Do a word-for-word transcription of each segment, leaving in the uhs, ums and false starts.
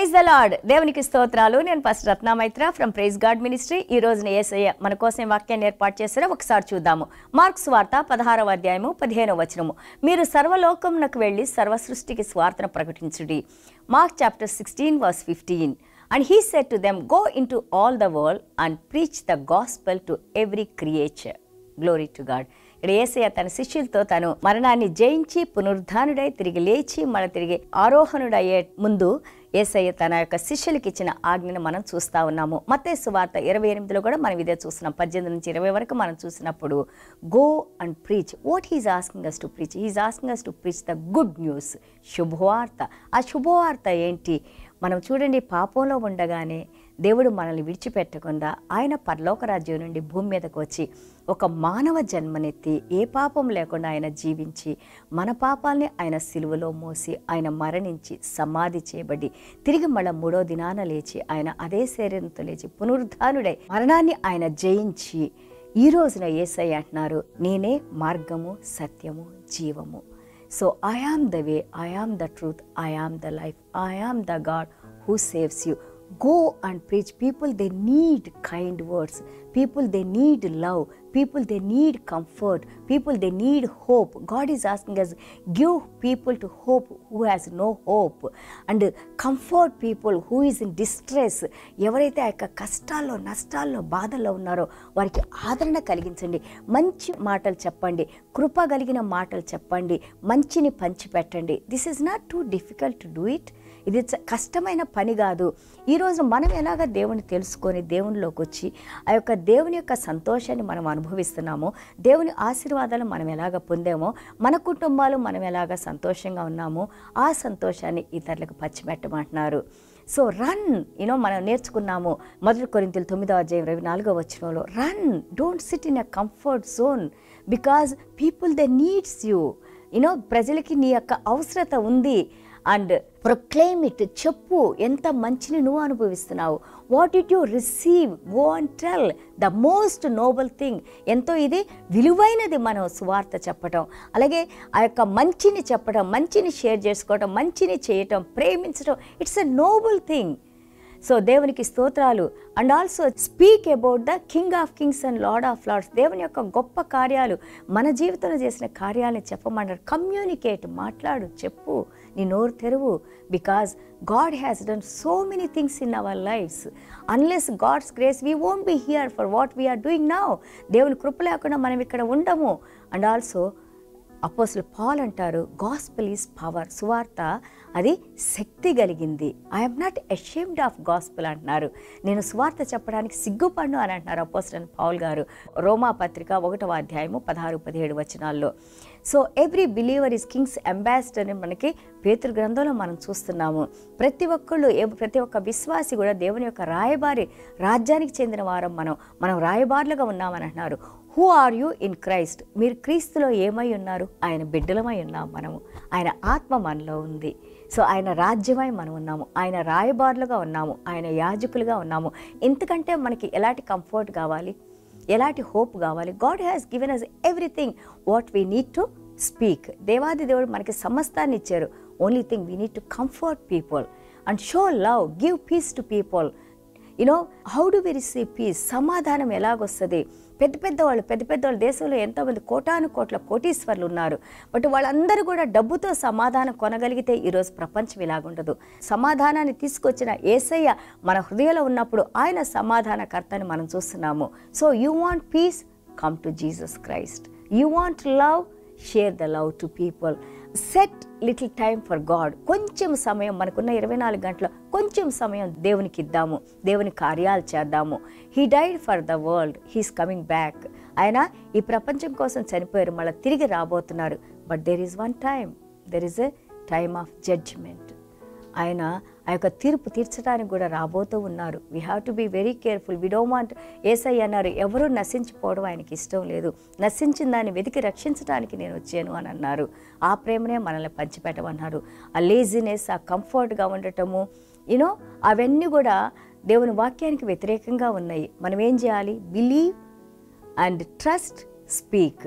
Praise the lord. దేవునికి స్తోత్రాలు. నేను pastor Ratna Maitra from praise God ministry. ఈ రోజున యేసయ్య మన కోసం వాక్యాన్ని ఏర్పాటు చేశారో ఒకసారి చూద్దాము. మార్క్స్ వార్త పదహారవ అధ్యాయము పదిహేనవ వచనము. మీరు సర్వలోకమునకు వెళ్ళి సర్వ సృష్టికి స్వార్థను ప్రకటించుడి. Mark chapter sixteen verse fifteen. And he said to them, go into all the world and preach the gospel to every creature. Glory to God. ఇక్కడ యేసయ్య తన శిష్యులతో తను మరణాన్ని జయించి పునరుద్ధానుడై తిరిగి లేచి మన తిరిగి ఆరోహణుడయ్యే ముందు యేసయ్య తన యొక్క శిష్యులకి ఇచ్చిన ఆజ్ఞను మనం చూస్తూ ఉన్నాము. మత్తయి సువార్త ఇరవై ఎనిమిదిలో కూడా మనం ఇదే చూస్తున్నాం. పద్దెనిమిది నుంచి ఇరవై వరకు మనం చూసినప్పుడు go and preach. What he's asking us to preach? He's asking us to preach the good news, శుభవార్త. ఆ శుభవార్త ఏంటి? మనం చూడండి, పాపంలో ఉండగానే దేవుడు మనల్ని విడిచిపెట్టకుండా ఆయన పరలోక రాజ్యం నుండి భూమి మీదకు వచ్చి ఒక మానవ జన్మనెత్తి ఏ పాపం లేకుండా ఆయన జీవించి మన పాపాలని ఆయన సిలువలో మోసి ఆయన మరణించి సమాధి చేయబడి తిరిగి మళ్ళీ మూడో దినాన లేచి ఆయన అదే శరీరంతో లేచి పునరుద్ధానుడై మరణాన్ని ఆయన జయించి ఈ రోజున యేసయ్య అంటున్నారు, నేనే మార్గము సత్యము జీవము. So I am the way, I am the truth, I am the life, I am the God who saves you. Go and preach. People, they need kind words. People, they need love. People, they need comfort. People, they need hope. God is asking us, give people to hope who has no hope. And comfort people who is in distress. ఎవరైతే ఆ యొక్క కష్టాల్లో నష్టాల్లో బాధల్లో ఉన్నారో వారికి ఆదరణ కలిగించండి. మంచి మాటలు చెప్పండి, కృప కలిగిన మాటలు చెప్పండి, మంచిని పంచిపెట్టండి. This is not too difficult to do it. ఇది కష్టమైన పని కాదు. ఈరోజు మనం ఎలాగ దేవుని తెలుసుకొని దేవునిలోకి వచ్చి ఆ యొక్క దేవుని యొక్క సంతోషాన్ని మనం అనుభవిస్తున్నామో, దేవుని ఆశీర్వాదాలు మనం ఎలాగ పొందామో, మన కుటుంబాలు మనం ఎలాగ సంతోషంగా ఉన్నామో ఆ సంతోషాన్ని ఇతరులకు పంచిపెట్టమంటున్నారు. సో రన్, యూనో మనం నేర్చుకున్నాము మొదటి కొరింథీయులు తొమ్మిదో అధ్యాయం ఇరవై నాలుగో వచనంలో, run, don't sit in a comfort zone because people they needs you. You know ప్రజలకి నీ యొక్క అవసరత ఉంది. అండ్ ప్రొక్లెయిమ్ ఇట్, చెప్పు ఎంత మంచిని నువ్వు అనుభవిస్తున్నావు. What did you receive, go and tell the most noble thing. ఎంతో ఇది విలువైనది మనం సువార్త చెప్పటం, అలాగే ఆ యొక్క మంచిని చెప్పడం, మంచిని షేర్ చేసుకోవటం, మంచిని చేయటం, ప్రేమించడం. It's a noble thing. So దేవునికి స్తోత్రాలు. And also speak about the king of kings and Lord of lords. దేవుని యొక్క గొప్ప కార్యాలు, మన జీవితంలో చేసిన కార్యాలను చెప్పమంటారు. కమ్యూనికేట్, మాట్లాడు, చెప్పు, నీ నోరు తెరువు. Because God has done so many things in our lives. Unless God's grace we won't be here for what we are doing now. దేవుని కృప లేకుండా మనం ఇక్కడ ఉండము. అండ్ ఆల్సో అపోస్తలుడు పౌలు అంటారు, గాస్పెల్ ఈజ్ పవర్. సువార్త అది శక్తి కలిగింది. I'm not ashamed of gospel అంటున్నారు. నేను సువార్త చెప్పడానికి సిగ్గుపడ్ను అని అంటున్నారు అపోస్తలుడు పౌలు గారు రోమా పత్రిక ఒకటవ అధ్యాయము పదహారు పదిహేడు వచనాల్లో. So every believer is king's ambassador అని మనకి పేతురు గ్రంథంలో మనం చూస్తున్నాము. ప్రతి ఒక్కళ్ళు, ప్రతి ఒక్క విశ్వాసి కూడా దేవుని యొక్క రాయబారి, రాజ్యానికి చెందిన వారం మనం మనం రాయబారులుగా ఉన్నామని అంటున్నారు. Who are you in Christ? మీరు క్రీస్తులో ఏమై ఉన్నారు? ఆయన బిడ్డలమై ఉన్నాం మనము. ఆయన ఆత్మ మనలో ఉంది. సో ఆయన రాజ్యమై మనం ఉన్నాము, ఆయన రాయబారులుగా ఉన్నాము, ఆయన యాజకులుగా ఉన్నాము. ఇంతకంటే మనకి ఎలాంటి కంఫర్ట్ కావాలి, ఎలాంటి హోప్ కావాలి? God has given us everything what we need to speak. దేవాది దేవుడు మనకి సమస్తాన్ని ఇచ్చారు. Only thing we need to comfort people and show love, give peace to people. You know how do we receive peace? సమాధానం ఎలాగొస్తుంది? పెద్ద పెద్దవాళ్ళు పెద్ద పెద్దవాళ్ళు దేశంలో ఎంతోమంది కోటాను కోట్ల కోటీశ్వర్లు ఉన్నారు. బట్ వాళ్ళందరూ కూడా డబ్బుతో సమాధానం కొనగలిగితే ఈరోజు ప్రపంచం ఇలాగుండదు. సమాధానాన్ని తీసుకొచ్చిన యేసయ్య మన హృదయంలో ఉన్నప్పుడు ఆయన సమాధానకర్తని మనం చూస్తున్నాము. So you want peace, come to Jesus Christ. You want love, share the love to people. Set little time for God. కొంచెం సమయం, మనకున్న ఇరవై నాలుగు గంటల కొంచెం సమయం దేవునికి ఇద్దాము, దేవుని కార్యాలు చేద్దాము. He died for the world, he's coming back. ఆయన ఈ ప్రపంచం కోసం చనిపోయారు, మళ్ళీ తిరిగి రాబోతున్నారు. But there is one time, there is a time of judgement. ఆయన ఆ యొక్క తీర్పు తీర్చడానికి కూడా రాబోతూ ఉన్నారు. We have to be very careful. We don't want, యేసయ్య అన్నారు, ఎవరూ నశించిపోవడం ఆయనకి ఇష్టం లేదు, నశించిన దాన్ని వెతికి రక్షించడానికి నేను వచ్చాను అని అన్నారు. ఆ ప్రేమనే మనల్ని పంచిపెట్టమన్నారు. ఆ లేజినెస్, ఆ కంఫర్ట్గా ఉండటము, యూనో అవన్నీ కూడా దేవుని వాక్యానికి వ్యతిరేకంగా ఉన్నాయి. మనం ఏం చేయాలి? Believe and trust, speak.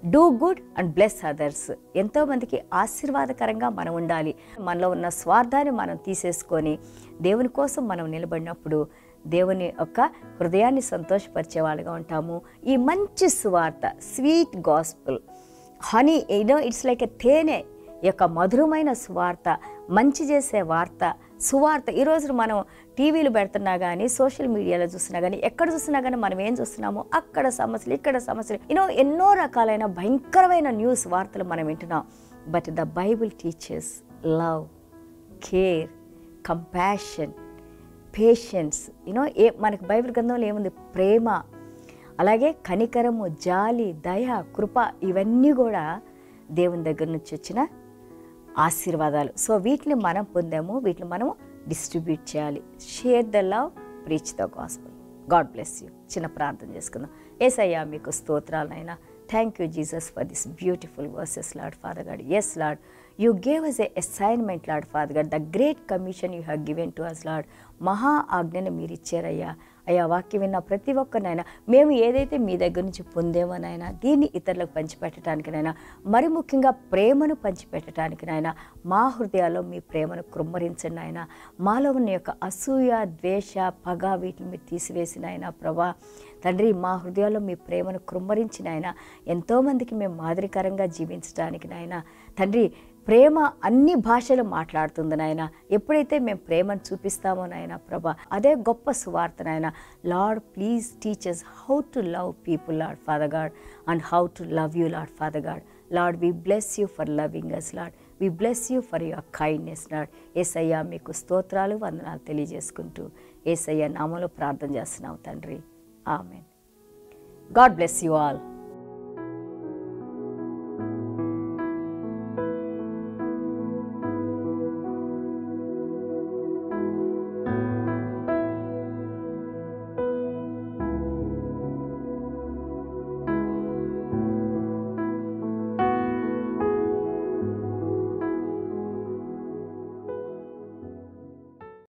Do good and bless others. ఎంతోమందికి ఆశీర్వాదకరంగా మనం ఉండాలి. మనలో ఉన్న స్వార్థాన్ని మనం తీసేసుకొని దేవుని కోసం మనం నిలబడినప్పుడు దేవుని యొక్క హృదయాన్ని సంతోషపరిచే వాళ్ళుగా ఉంటాము. ఈ మంచి సువార్త, sweet gospel, honey, you know it's like a తేనె యొక్క మధురమైన సువార్త, మంచి చేసే వార్త, సువార్త. ఈరోజు మనం టీవీలు పెడుతున్నా కానీ, సోషల్ మీడియాలో చూస్తున్నా కానీ, ఎక్కడ చూస్తున్నా కానీ మనం ఏం చూస్తున్నాము, అక్కడ సమస్యలు, ఇక్కడ సమస్యలు, యూనో ఎన్నో రకాలైన భయంకరమైన న్యూస్ వార్తలు మనం వింటున్నాం. But the Bible teachers love, care, compassion, patience. You know ఏ మనకి బైబిల్ గ్రంథంలో ఏముంది? ప్రేమ, అలాగే కనికరము, జాలి, దయ, కృప, ఇవన్నీ కూడా దేవుని దగ్గర నుంచి వచ్చిన ఆశీర్వాదాలు. సో వీటిని మనం పొందాము, వీటిని మనము డిస్ట్రిబ్యూట్ చేయాలి. Share the love, preach the gospel. God bless you. చిన్న ప్రార్థన చేసుకుందాం. యేసయ్యా మీకు స్తోత్రాలైనా. Thank you Jesus for this beautiful verses Lord father God. Yes Lord, you gave us a assignment, Lord Father God, the great commission you have given to us, Lord. మహా ఆజ్ఞను మీరు ఇచ్చారయ్యా. అయ్యా, వాక్యం విన్న ప్రతి ఒక్కరినైనా మేము ఏదైతే మీ దగ్గర నుంచి పొందేమోనైనా దీన్ని ఇతరులకు పంచిపెట్టడానికినైనా, మరి ముఖ్యంగా ప్రేమను పంచిపెట్టడానికినైనా మా హృదయాల్లో మీ ప్రేమను కృమ్మరించండి ఆయన. మాలో ఉన్న యొక్క అసూయ, ద్వేష, పగ వీటిని మీరు తీసివేసిన ఆయన ప్రభా తండ్రి, మా హృదయాల్లో మీ ప్రేమను కృమ్మరించిన ఆయన ఎంతోమందికి మేము మాదిరికరంగా జీవించడానికి నాయన తండ్రి, ప్రేమ అన్ని భాషలు మాట్లాడుతుంది నాయన. ఎప్పుడైతే మేము ప్రేమను చూపిస్తామో నాయన ప్రభా, అదే గొప్ప సువార్త నాయన. Lord please teach us how to love people, Lord Father God, and how to love you, Lord Father God. Lord, we bless you for loving us, Lord. We bless you for your kindness, Lord. యేసయ్యా మీకు స్తోత్రాలు, వందనాలు తెలియజేసుకుంటూ యేసయ్య నామములో ప్రార్థన చేస్తున్నాం తండ్రి. Amen. God bless you all.